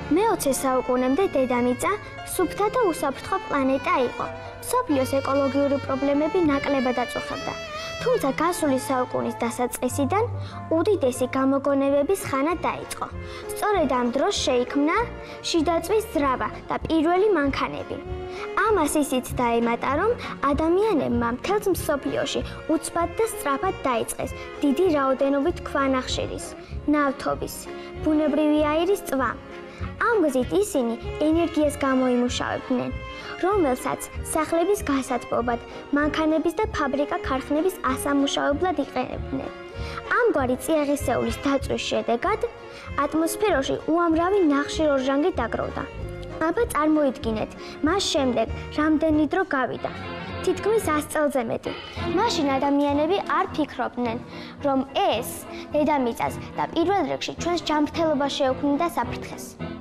მე-20 საუკუნემდე დედამიწა სუფთა და უსაფრთხო პლანეტა იყო. მსოფლიოს ეკოლოგიური პრობლემები ნაკლებად აწუხებდა. თუმცა გასული საუკუნის დასაწყისიდან უდიდესი გამოგონებების ხანა დაიწყო. სწორედ ამ დროს შეიქმნა შიდაწვის ძრავა და პირველი მანქანები. ამას ისიც დაემატა, რომ ადამიანებმა მთელს მსოფლიოში უცბად და სწრაფად დაიწყეს დიდი რაოდენობით ქვანახშირის, ნავთობის, ბუნებრივი აირის წვა. ამ გზით ისინი ენერგიას გამოიმუშავებდნენ, რომელსაც სახლების გასათბობად, მანქანების და ფაბრიკა-ქარხნების ასამუშავებლად იყენებდნენ. ამგვარი წიაღისეულის დაწვის შედეგად ატმოსფეროში უამრავი ნახშირორჟანგი დაგროვდა. აბა წარმოიდგინეთ, მას შემდეგ რამდენი დრო გავიდა. თითქმის 100 წელზე მეტი. მაშინ ადამიანები არ ფიქრობდნენ, რომ ეს დედამიწას და პირველ რიგში ჩვენს ჯანმრთელობას შეუქმნიდა საფრთხეს.